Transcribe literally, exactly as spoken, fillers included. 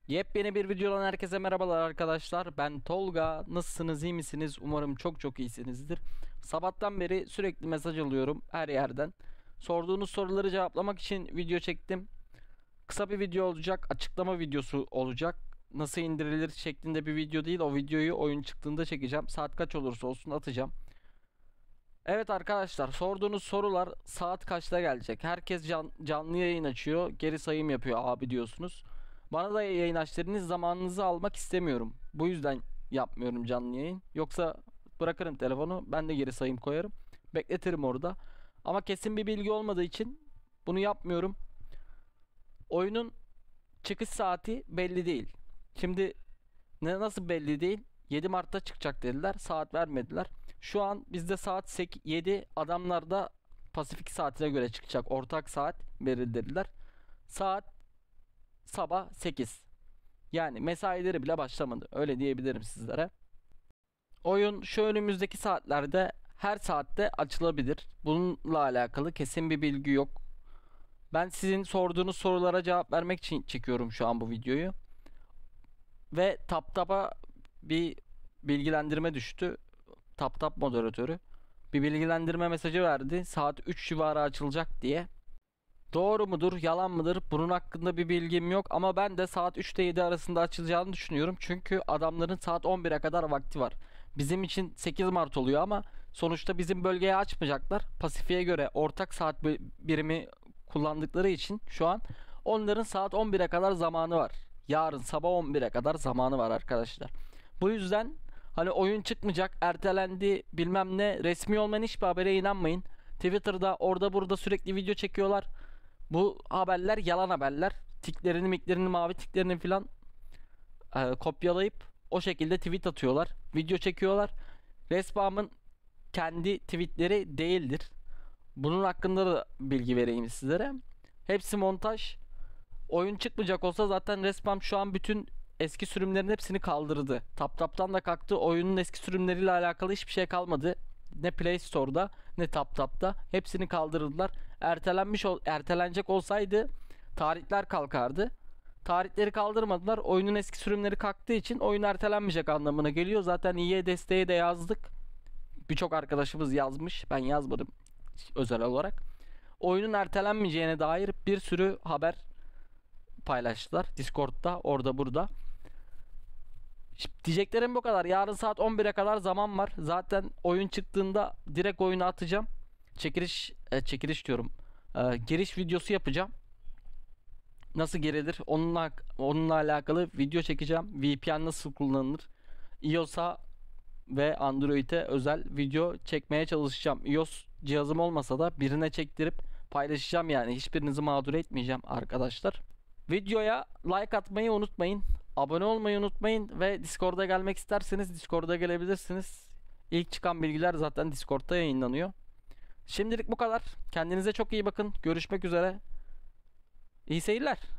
Yepyeni bir videodan herkese merhabalar arkadaşlar. Ben Tolga. Nasılsınız, iyi misiniz? Umarım çok çok iyisinizdir. Sabahtan beri sürekli mesaj alıyorum her yerden. Sorduğunuz soruları cevaplamak için video çektim. Kısa bir video olacak, açıklama videosu olacak. Nasıl indirilir şeklinde bir video değil. O videoyu oyun çıktığında çekeceğim. Saat kaç olursa olsun atacağım. Evet arkadaşlar, sorduğunuz sorular saat kaçta gelecek? Herkes can, canlı yayın açıyor, geri sayım yapıyor abi diyorsunuz. Bana da yayın aç dediniz, zamanınızı almak istemiyorum. Bu yüzden yapmıyorum canlı yayın. Yoksa bırakırım telefonu, ben de geri sayım koyarım. Bekletirim orada. Ama kesin bir bilgi olmadığı için bunu yapmıyorum. Oyunun çıkış saati belli değil. Şimdi ne nasıl belli değil? yedi Mart'ta çıkacak dediler. Saat vermediler. Şu an bizde saat yedi. Adamlarda Pasifik saatine göre çıkacak. Ortak saat belirlediler. Saat sabah sekiz. Yani mesaileri bile başlamadı. Öyle diyebilirim sizlere. Oyun şu önümüzdeki saatlerde her saatte açılabilir. Bununla alakalı kesin bir bilgi yok. Ben sizin sorduğunuz sorulara cevap vermek için çekiyorum şu an bu videoyu. Ve TapTap'a bir bilgilendirme düştü. TapTap moderatörü bir bilgilendirme mesajı verdi. Saat üç civarı açılacak diye. Doğru mudur, yalan mıdır? Bunun hakkında bir bilgim yok ama ben de saat üçte yedi arasında açılacağını düşünüyorum. Çünkü adamların saat on bire kadar vakti var. Bizim için sekiz Mart oluyor ama sonuçta bizim bölgeye açmayacaklar. Pasifik'e göre ortak saat birimi kullandıkları için şu an onların saat on bire kadar zamanı var. Yarın sabah on bire kadar zamanı var arkadaşlar. Bu yüzden hani oyun çıkmayacak, ertelendi bilmem ne, resmi olmayan hiçbir habere inanmayın. Twitter'da orada burada sürekli video çekiyorlar. Bu haberler yalan haberler. Tiklerini, miklerini, mavi tiklerini filan e, kopyalayıp o şekilde tweet atıyorlar. Video çekiyorlar. Respawn'ın kendi tweetleri değildir. Bunun hakkında da bilgi vereyim sizlere. Hepsi montaj. Oyun çıkmayacak olsa zaten Respawn şu an bütün eski sürümlerin hepsini kaldırdı. TapTap'tan da kalktı. Oyunun eski sürümleriyle alakalı hiçbir şey kalmadı. Ne Play Store'da ne TapTap'ta. Hepsini kaldırdılar. Ertelenmiş ol ertelenecek olsaydı tarihler kalkardı. Tarihleri kaldırmadılar. Oyunun eski sürümleri kalktığı için oyun ertelenmeyecek anlamına geliyor. Zaten İ E desteği de yazdık. Birçok arkadaşımız yazmış. Ben yazmadım özel olarak. Oyunun ertelenmeyeceğine dair bir sürü haber paylaştılar Discord'da, orada burada. Diyeceklerim bu kadar. Yarın saat on bire kadar zaman var. Zaten oyun çıktığında direkt oyunu atacağım. Çekiliş e, çekiliş diyorum. E, giriş videosu yapacağım. Nasıl girilir? Onunla onunla alakalı video çekeceğim. V P N nasıl kullanılır? iOS'a ve Android'e özel video çekmeye çalışacağım. iOS cihazım olmasa da birine çektirip paylaşacağım yani. Hiçbirinizi mağdur etmeyeceğim arkadaşlar. Videoya like atmayı unutmayın. Abone olmayı unutmayın ve Discord'a gelmek isterseniz Discord'a gelebilirsiniz. İlk çıkan bilgiler zaten Discord'da yayınlanıyor. Şimdilik bu kadar. Kendinize çok iyi bakın. Görüşmek üzere. İyi seyirler.